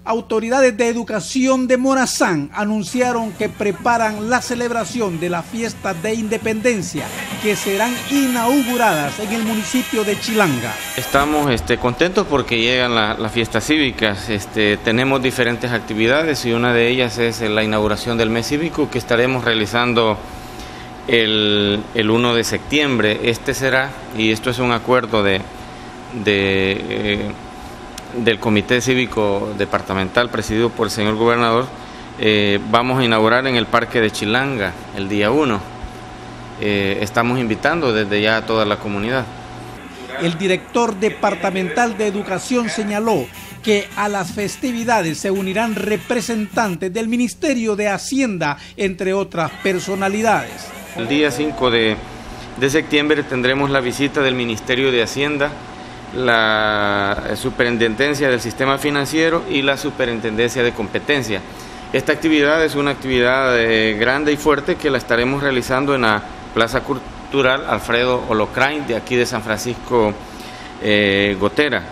Autoridades de educación de Morazán anunciaron que preparan la celebración de la fiesta de independencia que serán inauguradas en el municipio de Chilanga. Estamos contentos porque llegan las fiestas cívicas. Tenemos diferentes actividades y una de ellas es la inauguración del mes cívico que estaremos realizando el 1 de septiembre. Será, y esto es un acuerdo del Comité Cívico Departamental presidido por el señor gobernador, vamos a inaugurar en el Parque de Chilanga el día 1. Estamos invitando desde ya a toda la comunidad. El director departamental de Educación señaló que a las festividades se unirán representantes del Ministerio de Hacienda, entre otras personalidades. El día 5 de septiembre tendremos la visita del Ministerio de Hacienda, la Superintendencia del Sistema Financiero y la Superintendencia de Competencia. Esta actividad es una actividad grande y fuerte que la estaremos realizando en la Plaza Cultural Alfredo Holocrain de aquí de San Francisco Gotera.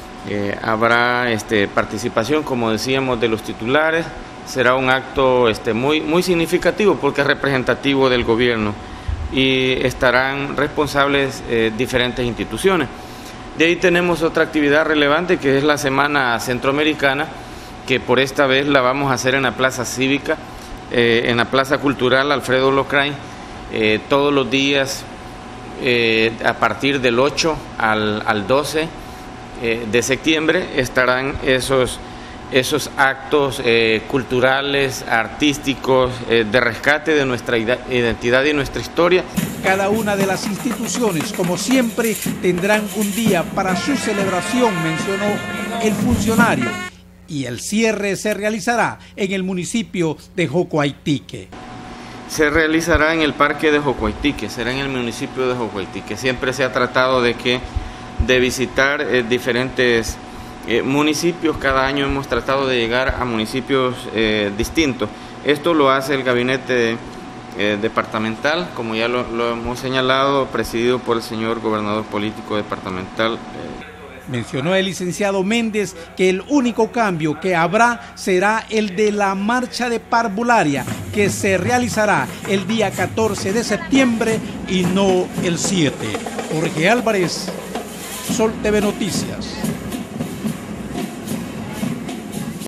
Habrá participación, como decíamos, de los titulares. Será un acto muy significativo porque es representativo del gobierno y estarán responsables diferentes instituciones. De ahí tenemos otra actividad relevante que es la Semana Centroamericana, que por esta vez la vamos a hacer en la Plaza Cívica, en la Plaza Cultural Alfredo Holocrain, todos los días a partir del 8 al 12 de septiembre estarán esos actos culturales, artísticos, de rescate de nuestra identidad y nuestra historia. Cada una de las instituciones, como siempre, tendrán un día para su celebración, mencionó el funcionario, y el cierre se realizará en el municipio de Jocoaytique. Se realizará en el Parque de Jocoaytique, será en el municipio de Jocoaytique. Siempre se ha tratado de visitar diferentes municipios. Cada año hemos tratado de llegar a municipios distintos. Esto lo hace el gabinete departamental, como ya lo hemos señalado, presidido por el señor gobernador político departamental. Mencionó el licenciado Méndez que el único cambio que habrá será el de la marcha de parvularia, que se realizará el día 14 de septiembre y no el 7. Jorge Álvarez, Sol TV Noticias.